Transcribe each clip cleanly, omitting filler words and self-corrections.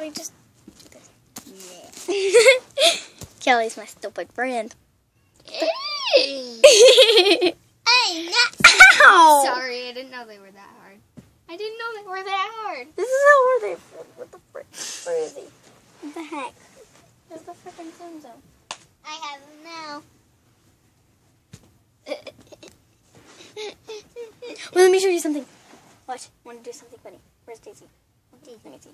I just do this? Yeah. Kelly's my stupid friend. Hey, no. Ow! Sorry, I didn't know they were that hard. I didn't know they were that hard. This is how hard they feel. What the frick? Where is he? What the heck? Where's the freaking zoom zone? I have them now. Well, let me show you something. Watch. I want to do something funny. Where's Daisy? Let me see.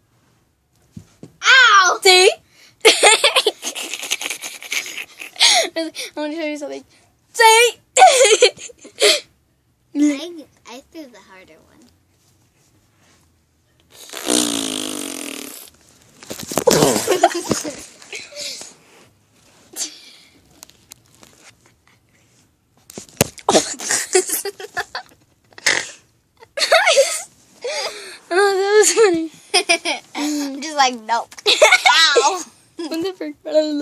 Ow! See? I want to show you something. See? I threw the harder one. Oh, that was funny. I'm just like, nope. Ow! What the frick?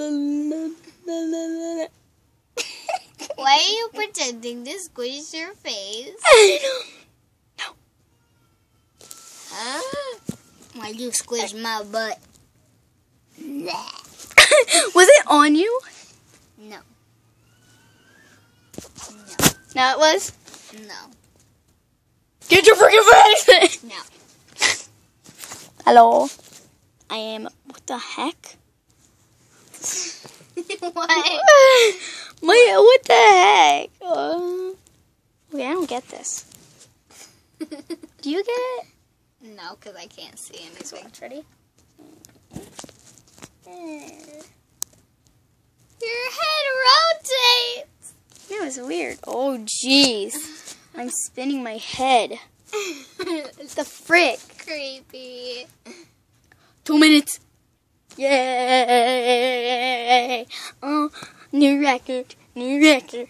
Why are you pretending to squish your face? I don't know. Huh? Why you squish my butt? Was it on you? No. No, it was. No. Get your freaking face! No. Hello. I am. What the heck? What? What the heck? Okay, I don't get this. Do you get it? No, because I can't see anything. Ready? Your head rotates. That was weird. Oh, jeez. I'm spinning my head. It's The frick? creepy. 2 minutes. Yay! Oh, new record. New record.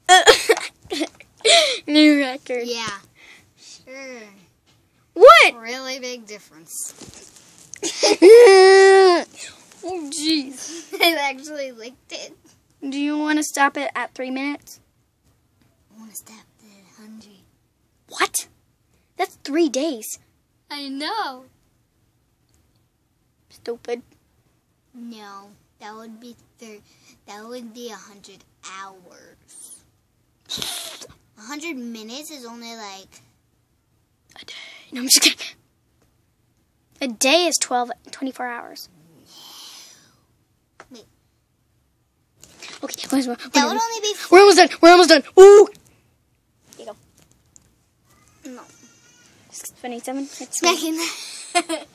New record. Yeah. Sure. What? Really big difference. Oh, jeez. I actually licked it. Do you want to stop it at 3 minutes? I want to stop at 100. What? That's 3 days. I know. Stupid. No, that would be 100 hours. 100 minutes is only like A day. No, I'm just kidding. A day is 24 hours. Wait. Okay, That would only be we're almost done. We're almost done. Ooh. Here you go. no. 27. Smacking that.